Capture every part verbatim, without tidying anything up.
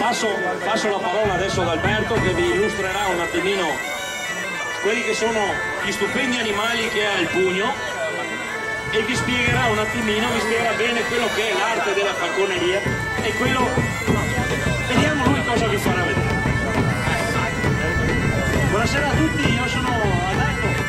passo, passo la parola adesso ad Alberto che vi illustrerà un attimino quelli che sono gli stupendi animali che ha il pugno e vi spiegherà un attimino, vi spiegherà bene quello che è l'arte della falconeria e quello, vediamo lui cosa vi farà vedere. Buonasera a tutti, io sono Alberto.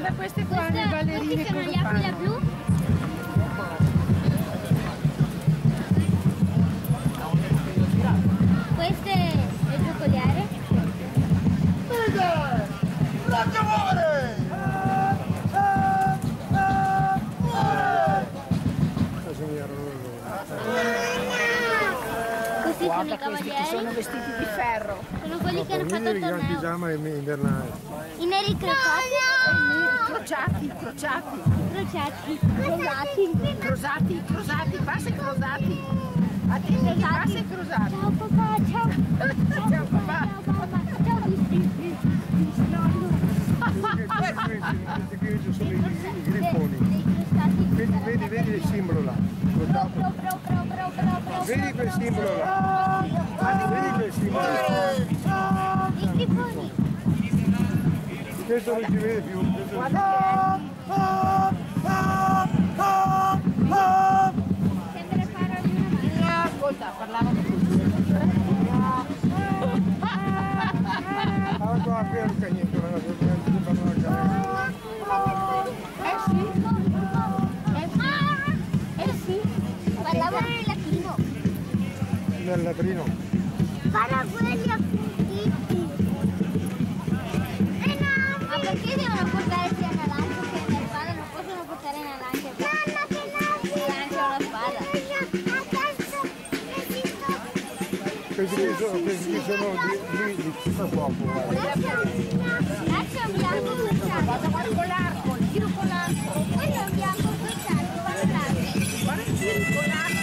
Guarda queste qua, le ballerine queste sono come gli Aquila fanno. Blu. Questo è il giocoliere. Questi sono i cavalieri. Sono vestiti di ferro. Sono quelli che hanno fatto il torneo. pigiama invernale. I neri crociati. Crociati, crociati. Crociati. Crociati. Crosati, crosati, passa e crosati. Attenti, passa e crosati. Ciao papà, ciao. Ciao papà. Ciao mamma. Ciao Cristi. Questi qui sono i, i griffoni. Dei crociati. Vedi, vedi, vedi il simbolo là. Pro, pro, pro, pro, pro, pro, pro. Vedi quel simbolo là. Vedi quel simbolo là. I grifoni. Questo non si vede più. Questo non si Sembra fare di una mano. Ascolta, parlavano così. Ah, qua qui è un cagnetto, ragazzi, non fanno la gara. Eh sì. Eh sì. Eh sì. Parlavano in latino. Nel latrino. Para quelli appuntiti. Ma perché devono portare sia una lancia che una spada? Non possono portare una lancia. Una lancia o una spada. Questi qui sono, questi qui sono di, di, di questo fuoco. Lancia è un bianco crociato. Guarda con l'arco, il giro con l'arco. Quello è un bianco crociato, guardate. Guarda il giro con l'arco.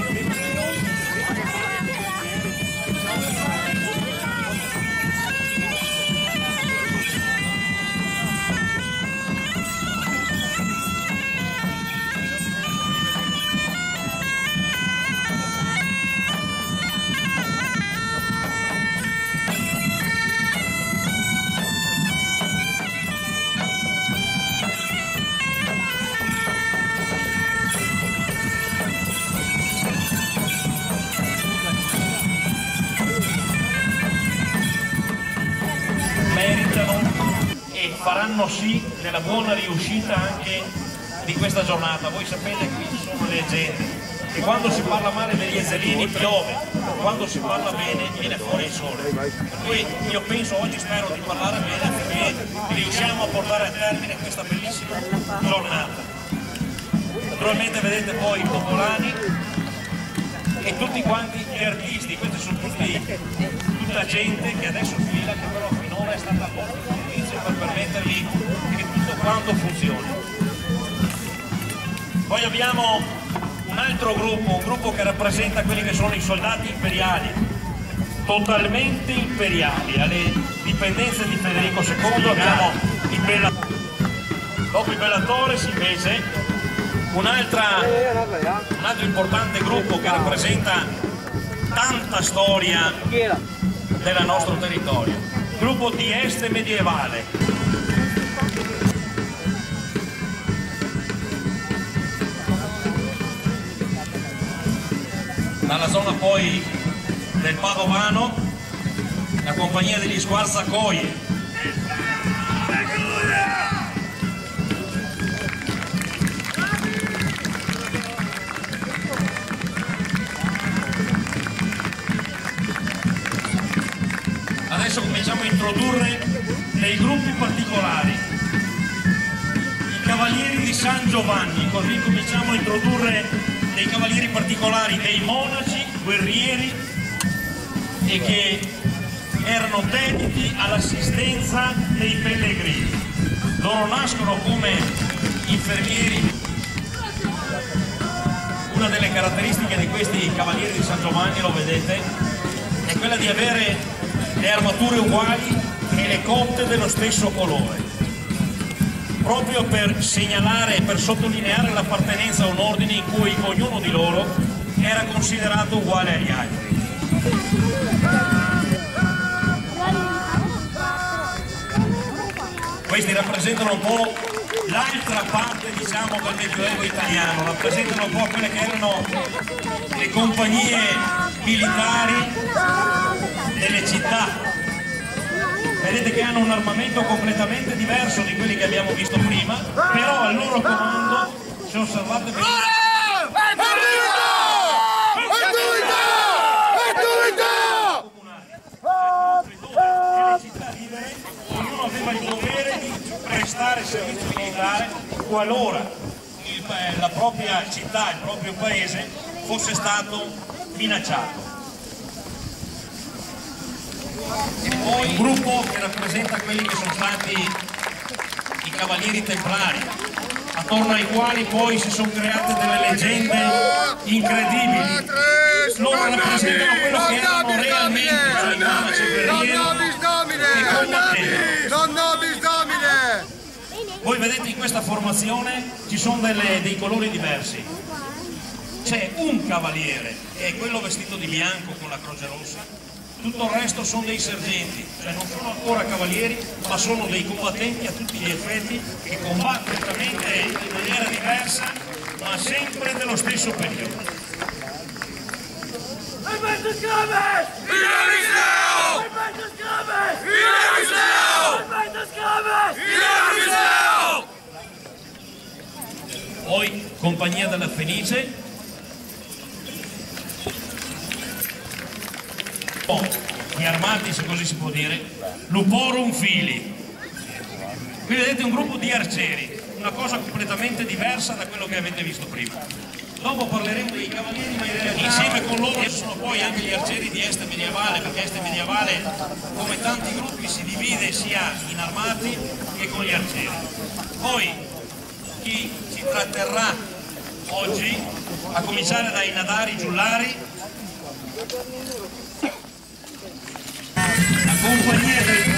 E faranno sì della buona riuscita anche di questa giornata. Voi sapete che qui ci sono le leggende e quando si parla male degli Ezzelini piove, quando si parla bene viene fuori il sole. Per cui io penso, oggi spero di parlare bene perché riusciamo a portare a termine questa bellissima giornata. Naturalmente vedete poi i popolani e tutti quanti gli artisti, questi sono tutti, tutta gente che adesso fila, che però finora è stata molto difficile per permettergli che tutto quanto funzioni. Poi abbiamo un altro gruppo, un gruppo che rappresenta quelli che sono i soldati imperiali, totalmente imperiali, alle dipendenze di Federico secondo abbiamo i Bellatores. Dopo i Bellatores invece un, altra, un altro importante gruppo che rappresenta tanta storia del nostro territorio, il gruppo di Este medievale. Dalla zona poi del Padovano, la compagnia degli Sguarzacoie. Adesso cominciamo a introdurre dei gruppi particolari, i Cavalieri di San Giovanni, così cominciamo a introdurre dei cavalieri particolari, dei monaci, guerrieri e che erano dediti all'assistenza dei pellegrini. Loro nascono come infermieri. Una delle caratteristiche di questi Cavalieri di San Giovanni, lo vedete, è quella di avere le armature uguali e le cotte dello stesso colore, proprio per segnalare e per sottolineare l'appartenenza a un ordine in cui ognuno di loro era considerato uguale agli altri. Questi rappresentano un po' l'altra parte, diciamo, del Medioevo italiano, rappresentano un po' quelle che erano le compagnie militari delle città, vedete che hanno un armamento completamente diverso di quelli che abbiamo visto prima, però al loro comando, se osservate bene, ognuno aveva il dovere di prestare servizio militare qualora il, la propria città, il proprio paese fosse stato minacciato. Poi un gruppo che rappresenta quelli che sono stati i Cavalieri Templari, attorno ai quali poi si sono create delle leggende incredibili. Loro rappresentano quello che erano realmente, cioè i monaci guerrieri che combattevano. Voi vedete in questa formazione ci sono delle, dei colori diversi. C'è un cavaliere, che è quello vestito di bianco con la croce rossa, tutto il resto sono dei sergenti, cioè non sono ancora cavalieri, ma sono dei combattenti a tutti gli effetti che combattono in maniera diversa, ma sempre dello stesso periodo. Poi Compagnia della Fenice, gli armati, se così si può dire, Luporum Fili. Qui vedete un gruppo di arcieri, una cosa completamente diversa da quello che avete visto prima. Dopo parleremo dei cavalieri, ma in realtà insieme con loro ci sono poi anche gli arcieri di Este medievale, perché Este medievale, come tanti gruppi, si divide sia in armati che con gli arcieri. Poi chi ci tratterrà oggi, a cominciare dai Nadari Giullari, la compagnia del...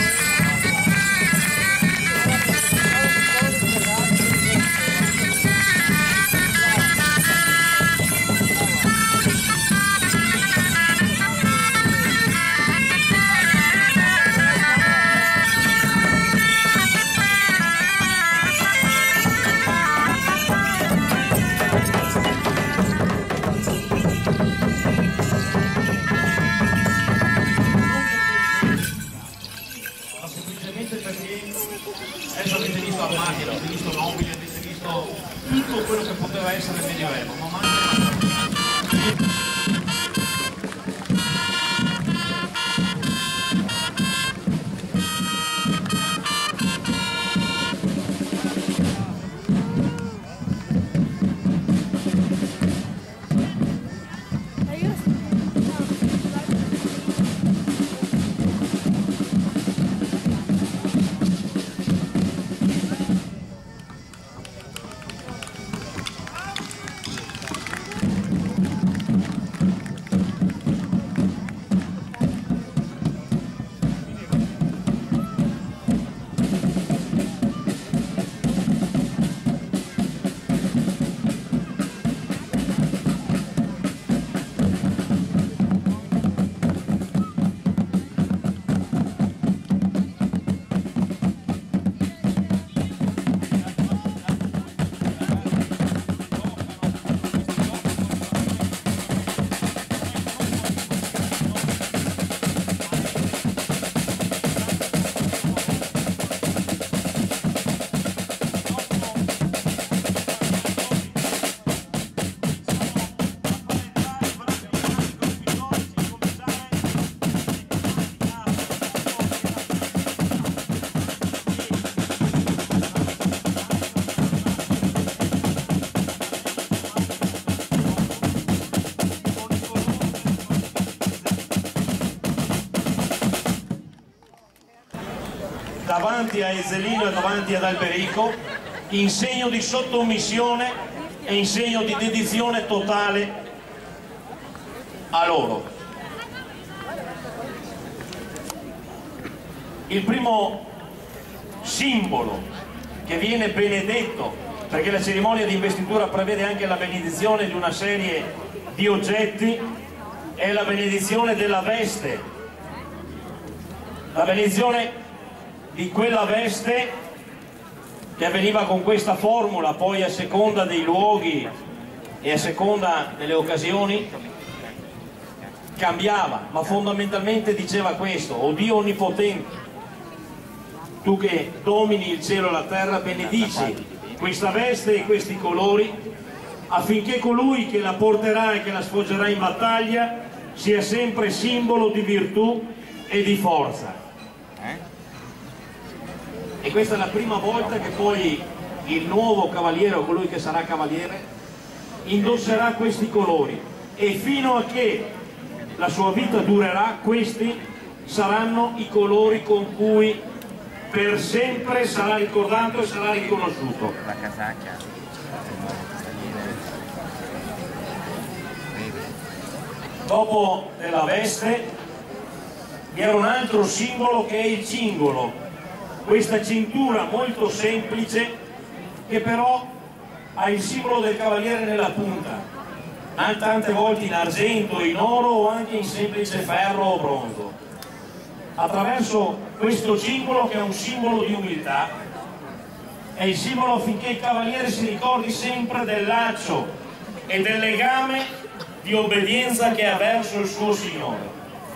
tutto quello che poteva essere il Medioevo, ma manca... davanti a Ezzelino e davanti ad Alberico, in segno di sottomissione e in segno di dedizione totale a loro. Il primo simbolo che viene benedetto, perché la cerimonia di investitura prevede anche la benedizione di una serie di oggetti, è la benedizione della veste, la benedizione di quella veste che avveniva con questa formula, poi a seconda dei luoghi e a seconda delle occasioni cambiava, ma fondamentalmente diceva questo: o Dio onnipotente, tu che domini il cielo e la terra, benedici questa veste e questi colori, affinché colui che la porterà e che la sfoggerà in battaglia sia sempre simbolo di virtù e di forza. E questa è la prima volta che poi il nuovo cavaliere, o colui che sarà cavaliere, indosserà questi colori, e fino a che la sua vita durerà, questi saranno i colori con cui per sempre sarà ricordato e sarà riconosciuto. La casacca. Dopo della veste vi era un altro simbolo, che è il cingolo, questa cintura molto semplice che però ha il simbolo del cavaliere nella punta, tante volte in argento, in oro o anche in semplice ferro o bronzo. Attraverso questo simbolo, che è un simbolo di umiltà, è il simbolo affinché il cavaliere si ricordi sempre del laccio e del legame di obbedienza che ha verso il suo Signore.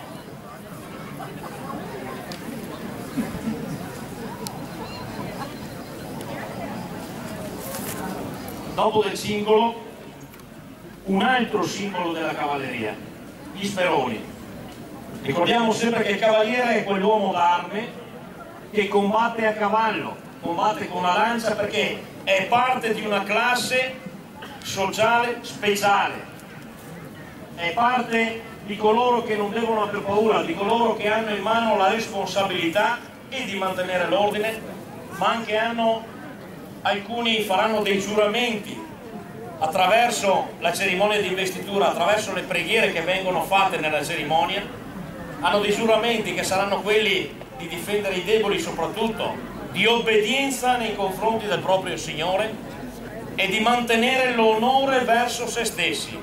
Dopo del cingolo, un altro simbolo della cavalleria, gli speroni. Ricordiamo sempre che il cavaliere è quell'uomo d'arme che combatte a cavallo, combatte con la lancia, perché è parte di una classe sociale speciale, è parte di coloro che non devono aver paura, di coloro che hanno in mano la responsabilità e di mantenere l'ordine, ma anche hanno, alcuni faranno dei giuramenti attraverso la cerimonia di investitura, attraverso le preghiere che vengono fatte nella cerimonia. Hanno dei giuramenti che saranno quelli di difendere i deboli, soprattutto di obbedienza nei confronti del proprio Signore e di mantenere l'onore verso se stessi.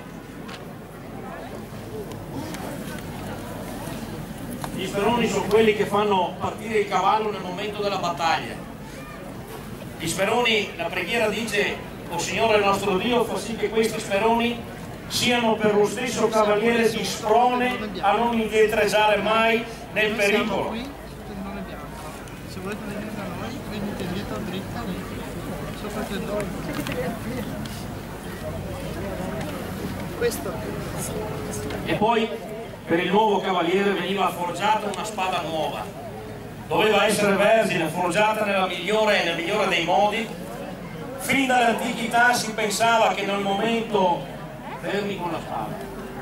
Gli speroni sono quelli che fanno partire il cavallo nel momento della battaglia. Gli speroni, la preghiera dice: o Signore nostro Dio, fa sì che questi speroni siano per lo stesso cavaliere di sprone a non indietreggiare mai nel pericolo. Se volete venire da noi, venite dietro dritta lì, sopra il dolore. Questo. E poi per il nuovo cavaliere veniva forgiata una spada nuova. Doveva essere vergine, forgiata nella migliore, nel migliore dei modi. Fin dall'antichità si pensava che nel momento fermi con la spada.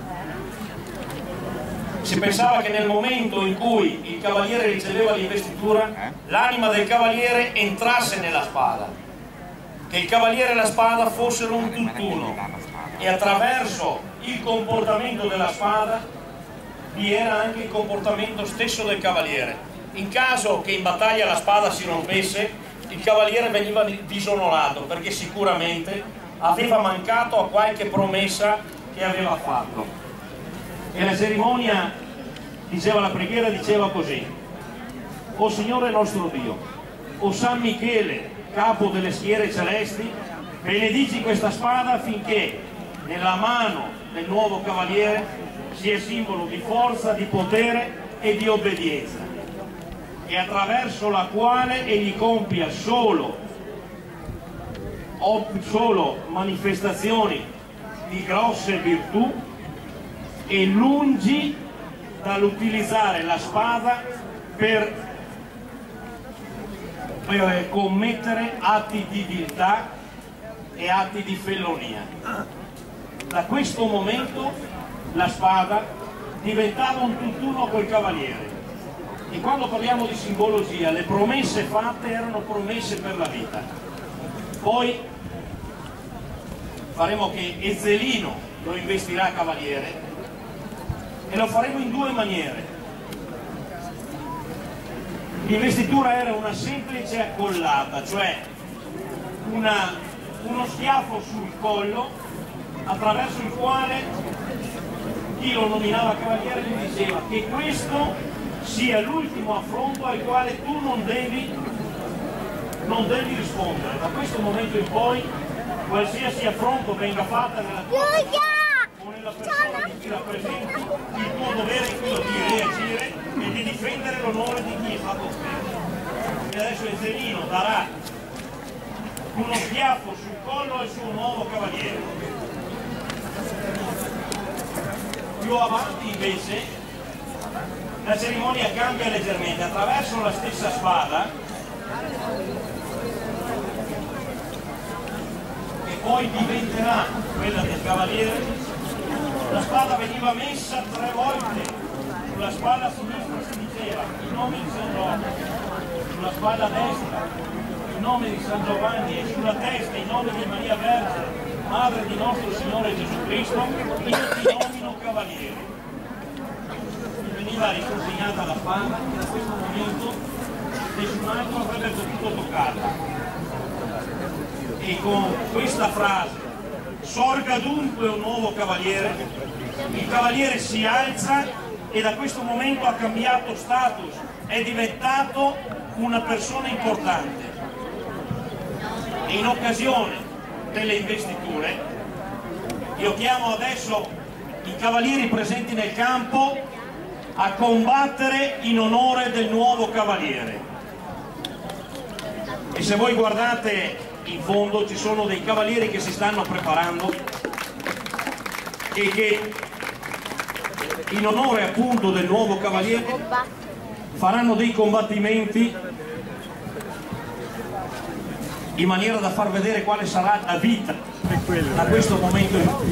Si pensava che nel momento in cui il cavaliere riceveva l'investitura, l'anima del cavaliere entrasse nella spada, che il cavaliere e la spada fossero un tutt'uno, e attraverso il comportamento della spada vi era anche il comportamento stesso del cavaliere. In caso che in battaglia la spada si rompesse, il cavaliere veniva disonorato, perché sicuramente aveva mancato a qualche promessa che aveva fatto. E la cerimonia diceva, la preghiera diceva così: o Signore nostro Dio, o San Michele, capo delle schiere celesti, benedici questa spada affinché nella mano del nuovo cavaliere sia simbolo di forza, di potere e di obbedienza, e attraverso la quale egli compia solo solo manifestazioni di grosse virtù, e lungi dall'utilizzare la spada per, per commettere atti di viltà e atti di fellonia. Da questo momento la spada diventava un tutt'uno col cavaliere, e quando parliamo di simbologia, le promesse fatte erano promesse per la vita. Poi faremo che Ezzelino lo investirà cavaliere, e lo faremo in due maniere. L'investitura era una semplice accollata, cioè una, uno schiaffo sul collo, attraverso il quale chi lo nominava cavaliere gli diceva che questo sia l'ultimo affronto al quale tu non devi non devi rispondere. Da questo momento in poi, qualsiasi affronto venga fatta nella tua o nella persona di chi rappresenti, il tuo dovere è quello di reagire e di difendere l'onore di chi è stato offeso. che adesso il Zelino darà uno schiaffo sul collo al suo nuovo cavaliere. Più avanti invece la cerimonia cambia leggermente, attraverso la stessa spada che poi diventerà quella del cavaliere. La spada veniva messa tre volte, sulla spalla sinistra si diceva il nome di San Giovanni, sulla spalla destra il nome di San Giovanni e sulla testa il nome di Maria Vergine, madre di nostro Signore Gesù Cristo. Io ti nomino cavaliere. Veniva riconsegnata la spada e da questo momento nessun altro avrebbe potuto toccarla. E con questa frase: sorga dunque un nuovo cavaliere, il cavaliere si alza e da questo momento ha cambiato status, è diventato una persona importante. E in occasione delle investiture io chiamo adesso i cavalieri presenti nel campo a combattere in onore del nuovo cavaliere. E se voi guardate in fondo ci sono dei cavalieri che si stanno preparando e che in onore appunto del nuovo cavaliere faranno dei combattimenti in maniera da far vedere quale sarà la vita da questo momento in poi.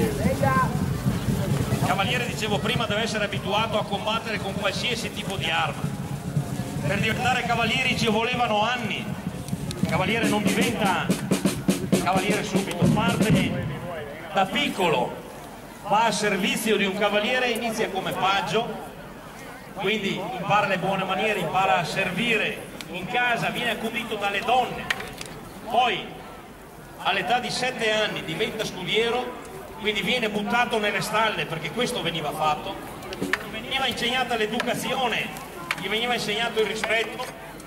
Il cavaliere, dicevo prima, deve essere abituato a combattere con qualsiasi tipo di arma. Per diventare cavalieri ci volevano anni. Il cavaliere non diventa cavaliere subito, parte da piccolo, va a servizio di un cavaliere, inizia come paggio, quindi impara le buone maniere, impara a servire in casa, viene accudito dalle donne, poi all'età di sette anni diventa scudiero, quindi viene buttato nelle stalle, perché questo veniva fatto, gli veniva insegnata l'educazione, gli veniva insegnato il rispetto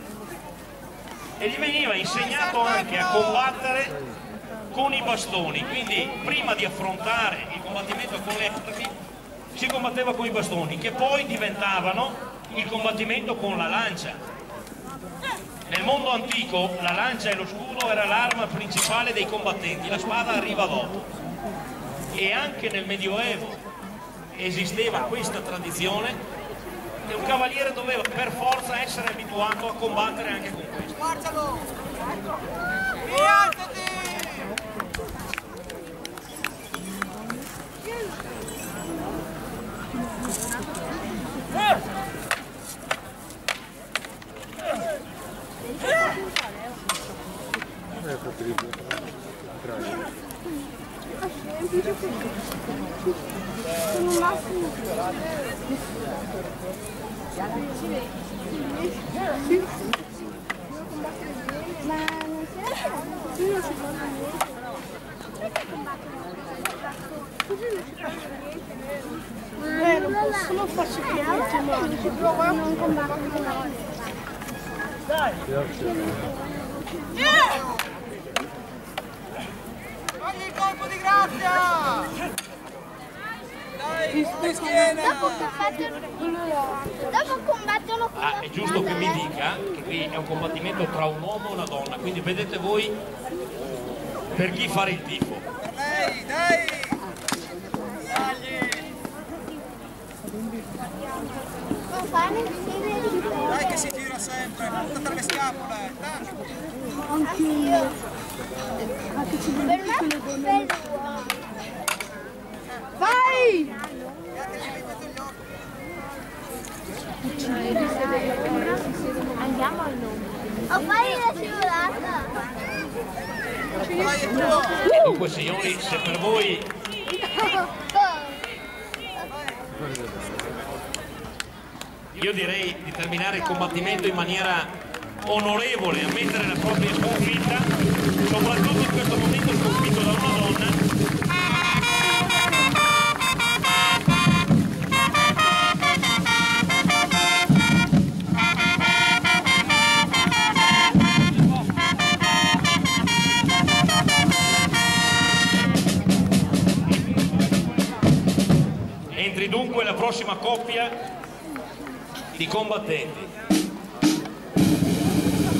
e gli veniva insegnato anche a combattere con i bastoni. Quindi prima di affrontare il combattimento con le armi si combatteva con i bastoni, che poi diventavano il combattimento con la lancia. Nel mondo antico la lancia e lo scudo era l'arma principale dei combattenti, la spada arriva dopo. E anche nel Medioevo esisteva questa tradizione e un cavaliere doveva per forza essere abituato a combattere anche con questo. Marcialo! Rialzati! Eh, non possono farsi più male, non combattono. Dai! Togli il colpo di grazia! Dai, di schiena! Dopo combattono con Ah, è giusto che mi dica che qui è un combattimento tra un uomo e una donna, quindi vedete voi per chi fare il tifo. Dai, dai! Dai! Dai che si tira sempre, punta tra le scapole! Anch'io. Per me è Vai! Andiamo al nome. Oh, fai la scivolata. Vai, è tuo! Dunque signori, se per voi io direi di terminare il combattimento in maniera onorevole, a mettere la propria sconfitta, soprattutto in questo momento sconfitto da una donna. Entri dunque la prossima coppia di combattenti.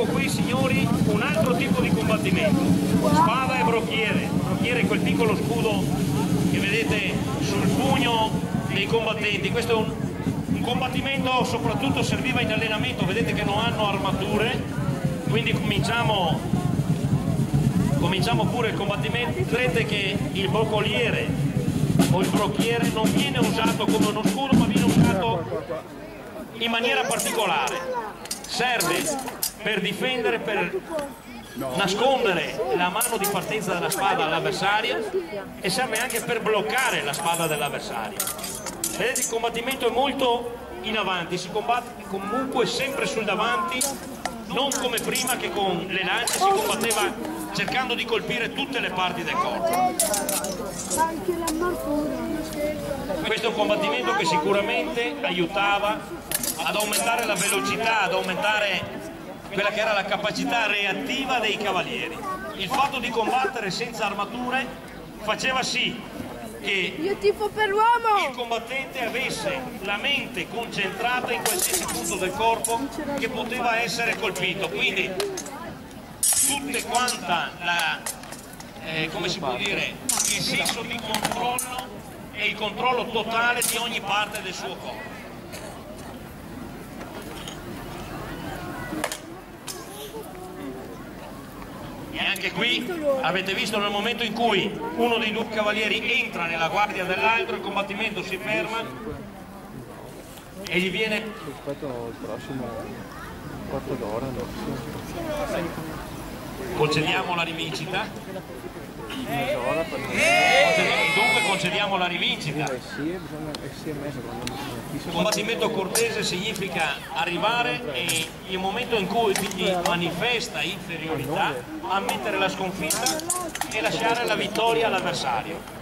ecco qui signori un altro tipo di combattimento, spada e brocchiere, brocchiere quel piccolo scudo che vedete sul pugno dei combattenti. Questo è un, un combattimento, soprattutto serviva in allenamento, vedete che non hanno armature, quindi cominciamo, cominciamo pure il combattimento. Vedete che il broccoliere o il brocchiere non viene usato come uno scudo, ma viene usato in maniera particolare. Serve per difendere, per nascondere la mano di partenza della spada all'avversario e serve anche per bloccare la spada dell'avversario. Vedete, il combattimento è molto in avanti, si combatte comunque sempre sul davanti, non come prima che con le lance si combatteva cercando di colpire tutte le parti del corpo. Questo è un combattimento che sicuramente aiutava ad aumentare la velocità, ad aumentare quella che era la capacità reattiva dei cavalieri. Il fatto di combattere senza armature faceva sì che Io tifo per l'uomo! il combattente avesse la mente concentrata in qualsiasi punto del corpo che poteva essere colpito. Quindi tutte quanta la, eh, come si può dire, il senso di controllo e il controllo totale di ogni parte del suo corpo. E anche qui avete visto, nel momento in cui uno dei due cavalieri entra nella guardia dell'altro, il combattimento si ferma e gli viene... Rispetto al prossimo quarto d'ora, concediamo la rivincita. mezz'ora per Dunque concediamo la rivincita. eh sì, bisogna eh sì, a me secondo me. Combattimento cortese significa arrivare e il momento in cui quindi manifesta inferiorità, ammettere la sconfitta e lasciare la vittoria all'avversario.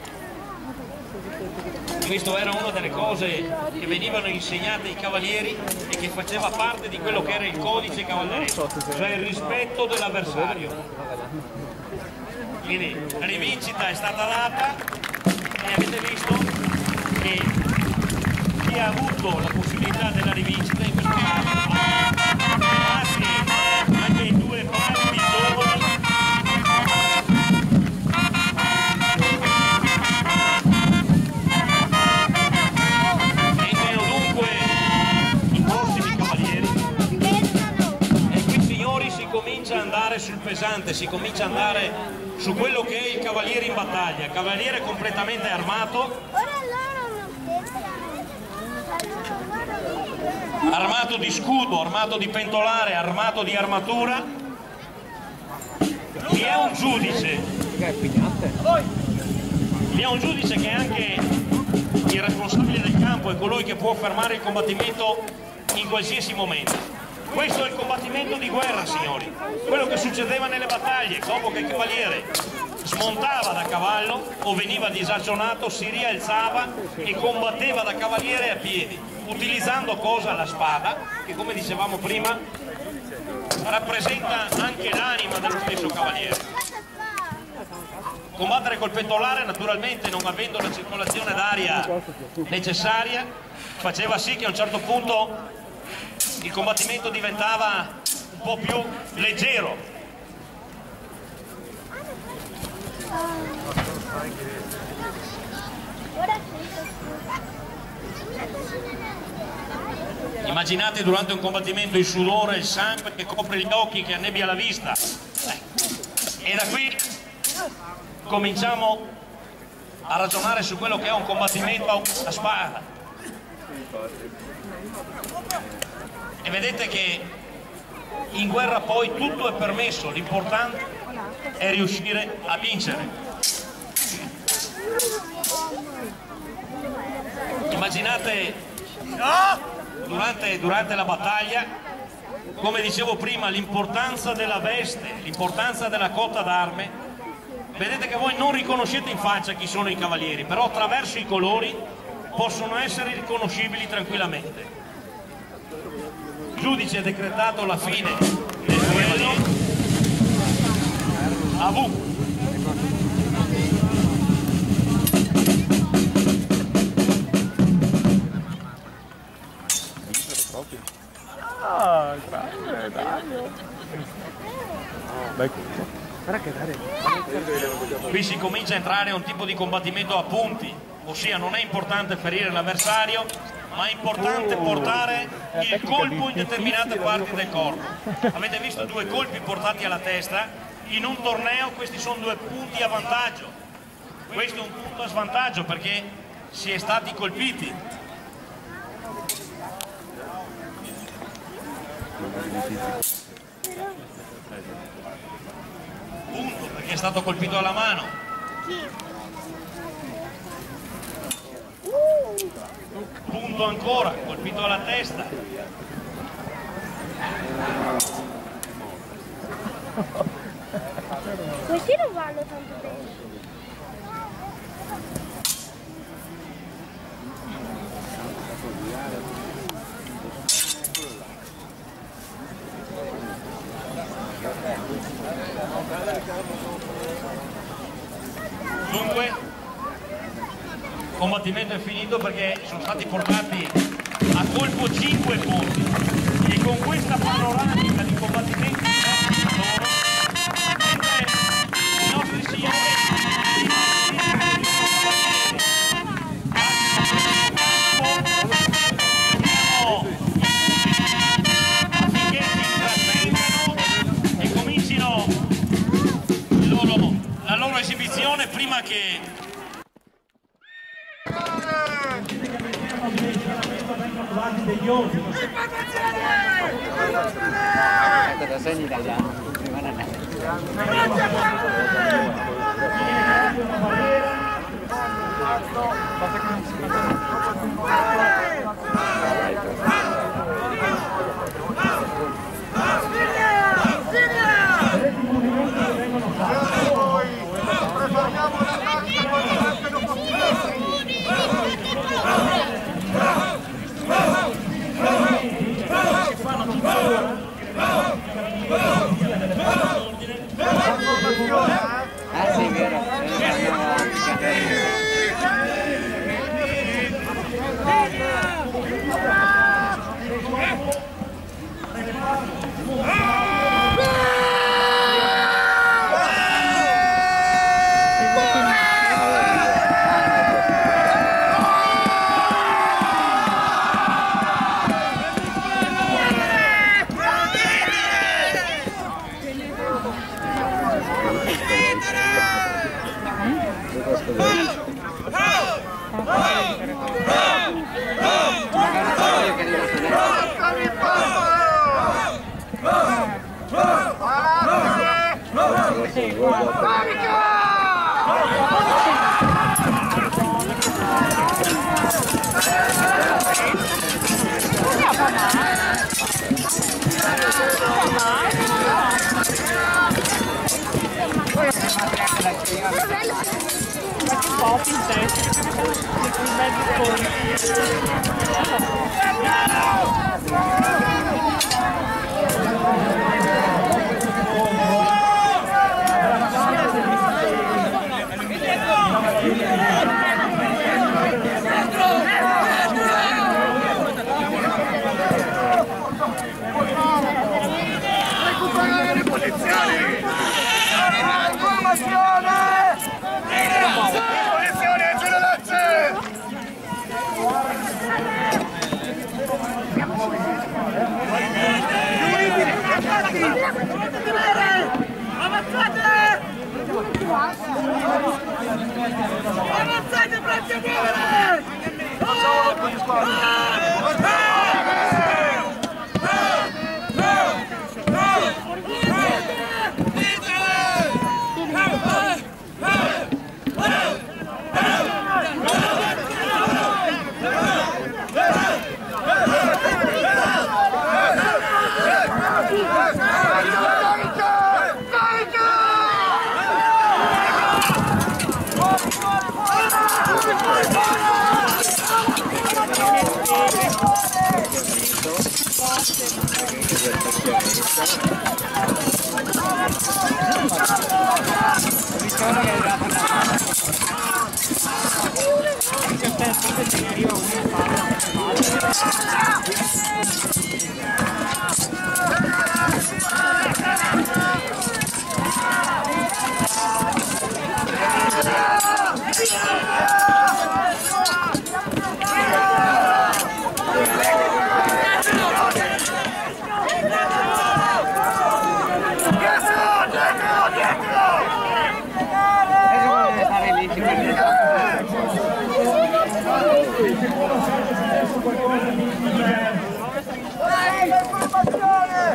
Questa era una delle cose che venivano insegnate ai cavalieri e che faceva parte di quello che era il codice cavalleresco, cioè il rispetto dell'avversario. Quindi la rivincita è stata data e avete visto che chi ha avuto la possibilità della rivincita in questo caso grazie anche ai due bravi giovani entrano dunque i prossimi cavalieri e qui signori si comincia ad andare sul pesante, si comincia ad andare su quello che è il cavaliere in battaglia, cavaliere completamente armato, armato di scudo, armato di pentolare, armato di armatura. Vi è un giudice, vi è un giudice che è anche il responsabile del campo, è colui che può fermare il combattimento in qualsiasi momento. Questo è il combattimento di guerra, signori, quello che succedeva nelle battaglie. Dopo che il cavaliere smontava da cavallo o veniva disagionato, si rialzava e combatteva da cavaliere a piedi, utilizzando cosa? La spada, che come dicevamo prima rappresenta anche l'anima dello stesso cavaliere. Combattere col pentolare, naturalmente non avendo la circolazione d'aria necessaria, faceva sì che a un certo punto il combattimento diventava un po' più leggero. Immaginate durante un combattimento il sudore, il sangue che copre gli occhi, che annebbia la vista. E da qui cominciamo a ragionare su quello che è un combattimento a spada. E vedete che in guerra poi tutto è permesso, l'importante è riuscire a vincere. Immaginate durante, durante la battaglia, come dicevo prima, l'importanza della veste, l'importanza della cotta d'arme. Vedete che voi non riconoscete in faccia chi sono i cavalieri, però attraverso i colori possono essere riconoscibili tranquillamente. Il giudice ha decretato la fine del duello a V. Ah, grande, Dario. Qui si comincia a entrare in un tipo di combattimento a punti, ossia non è importante ferire l'avversario, ma è importante portare il colpo in determinate parti del corpo. Avete visto due colpi portati alla testa, in un torneo questi sono due punti a vantaggio, questo è un punto a svantaggio perché si è stati colpiti. Punto perché è stato colpito alla mano. Punto ancora, colpito alla testa. Questi non vanno tanto bene. Dunque, il combattimento è finito perché sono stati portati a colpo cinque punti e con questa panoramica di combattimenti loro, mentre i nostri signori affinché si intrattengano e comincino il loro, la loro esibizione prima che degli ordini. Cosa sei in italiano? Prima non è. Ah sì, vero. Pop in testa, un Recuperare le posizioni! Avanzate! Avanzate, pronti a muovere! Thank you.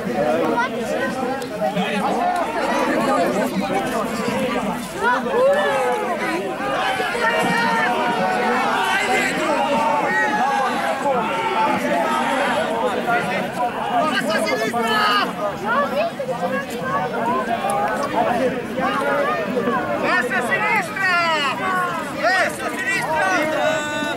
Destra a sinistra! Destra a sinistra!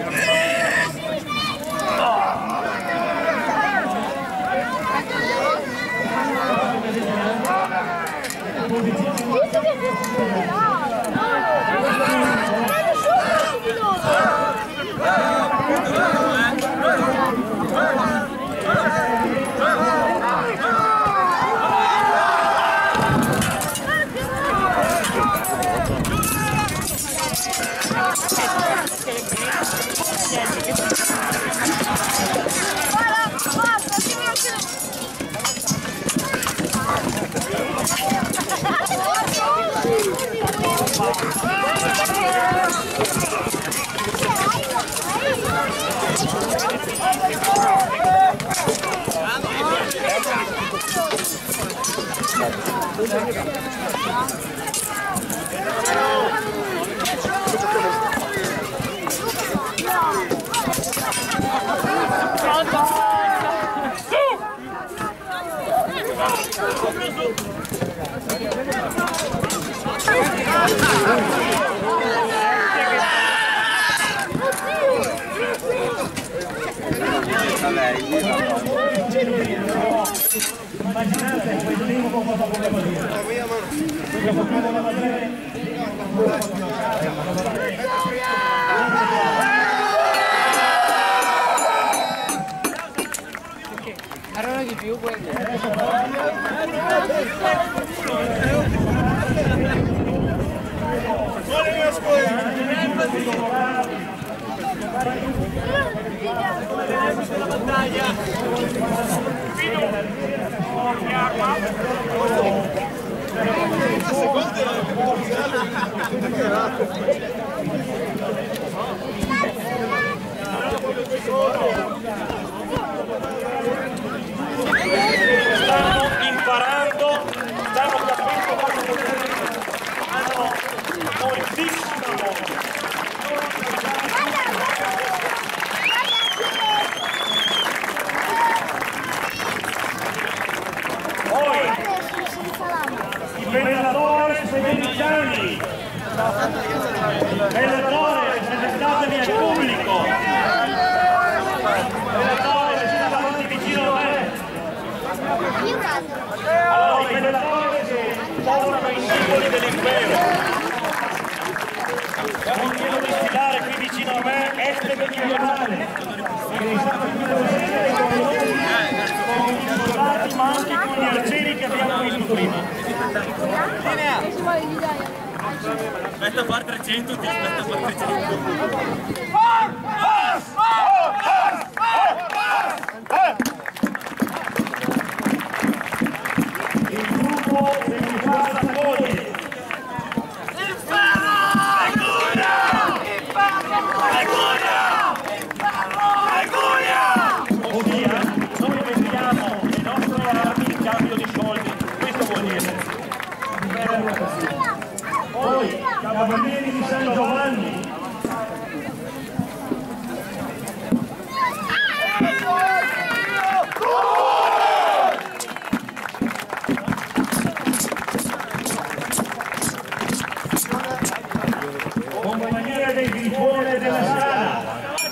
Erano di più quelli. Stanno imparando, stanno capendo cosa vuol dire, hanno moltissima voglia. Poi il bellatore Sevenigiani, bellatore, presentatevi al pubblico, bellatore, siete davanti vicino a me. Allora, i bellatori che portano i simboli dell'impero, non chiedo di sfilare qui vicino a me, este medievale, soldati ma anche con gli arcieri che abbiamo visto prima. Linea! Aspetta a fare trecento, ti aspetta a fare trecento. Poi, Cavalieri di San Giovanni. Compagnia dei Grifone della Sala.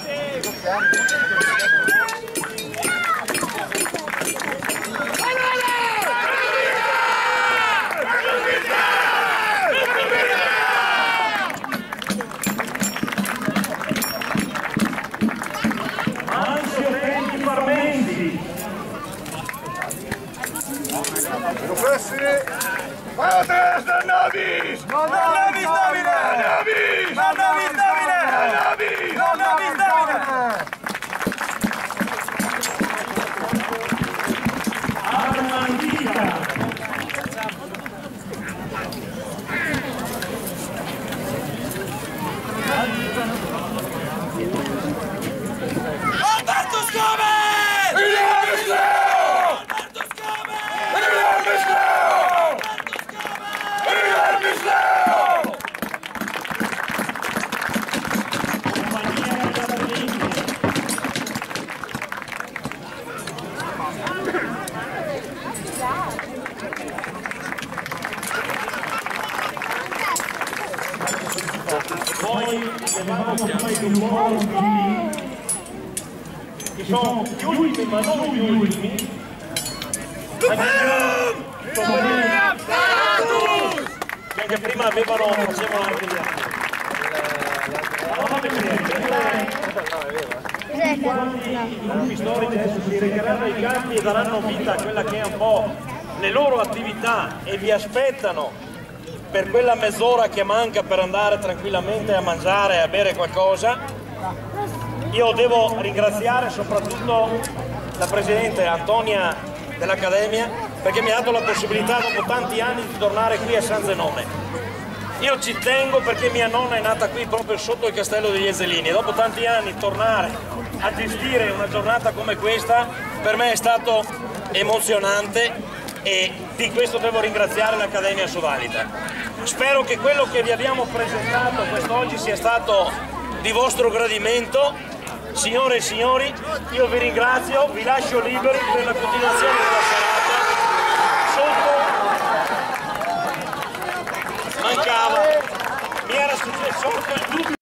Vai a destra, Navis! Non Navis Davide! Navis! Non Navis Davide! Navis! Non Navis Davide! Arma antica! Alberto Scamer! Alberto Scamer! Alberto Scamer! poi abbiamo fatto un po' di che sono gli ultimi ma non gli ultimi, che anche prima avevano, facevano anche gli altri. Allora i gruppi storici adesso si recheranno ai campi e daranno vita a quella che è un po' le loro attività e vi aspettano per quella mezz'ora che manca per andare tranquillamente a mangiare e a bere qualcosa. Io devo ringraziare soprattutto la Presidente Antonia dell'Accademia perché mi ha dato la possibilità dopo tanti anni di tornare qui a San Zenone. Io ci tengo perché mia nonna è nata qui proprio sotto il castello degli Ezelini e dopo tanti anni tornare a gestire una giornata come questa per me è stato emozionante e di questo devo ringraziare l'Accademia Sodalita. Spero che quello che vi abbiamo presentato quest'oggi sia stato di vostro gradimento. Signore e signori, io vi ringrazio, vi lascio liberi per la continuazione della serata. Sotto mancava, mi era successo il dubbio.